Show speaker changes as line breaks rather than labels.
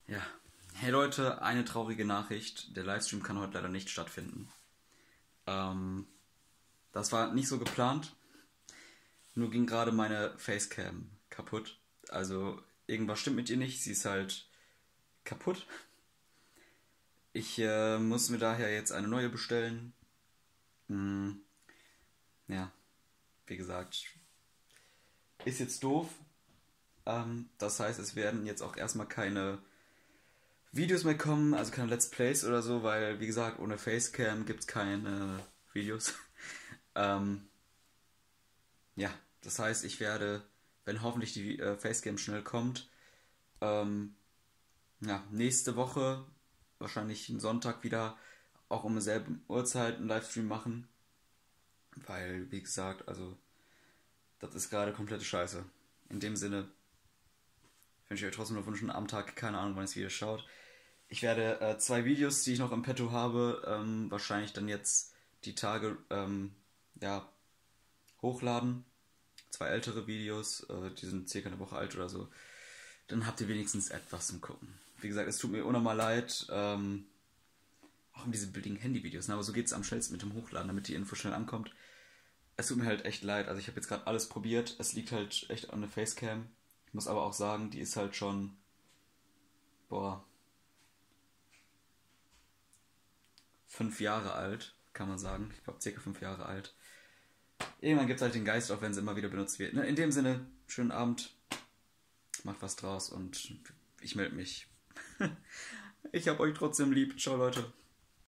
Ja. Hey Leute, eine traurige Nachricht. Der Livestream kann heute leider nicht stattfinden. Ähm, Das war nicht so geplant. Nur ging gerade meine Facecam kaputt. Also irgendwas stimmt mit ihr nicht. Sie ist halt kaputt. Ich muss mir daher jetzt eine neue bestellen. Hm, ja, wie gesagt, ist jetzt doof. Das heißt, es werden jetzt auch erstmal keine Videos mehr kommen, also keine Let's Plays oder so, weil, wie gesagt, ohne Facecam gibt es keine Videos. ähm, ja, das heißt, ich werde, wenn hoffentlich die Facecam schnell kommt, ähm, ja, nächste Woche, wahrscheinlich einen Sonntag wieder, auch um dieselbe Uhrzeit einen Livestream machen. Weil, wie gesagt, also, das ist gerade komplette Scheiße. In dem Sinne wünsche ich euch trotzdem nur wünschen am Tag, keine Ahnung, wann ihr es wieder schaut. Ich werde zwei Videos, die ich noch im Petto habe, wahrscheinlich dann jetzt die Tage ja, hochladen. Zwei ältere Videos, die sind circa eine Woche alt oder so. Dann habt ihr wenigstens etwas zum Gucken. Wie gesagt, es tut mir unnormal leid, auch um diese billigen Handyvideos, ne? Aber so geht es am schnellsten mit dem Hochladen, damit die Info schnell ankommt. Es tut mir halt echt leid, also ich habe jetzt gerade alles probiert. Es liegt halt echt an der Facecam. Ich muss aber auch sagen, die ist halt schon, boah, 5 Jahre alt, kann man sagen. Ich glaube, circa 5 Jahre alt. Irgendwann gibt es halt den Geist auf, wenn sie immer wieder benutzt wird. Ne? In dem Sinne, schönen Abend, macht was draus und ich melde mich. Ich hab euch trotzdem lieb. Ciao, Leute.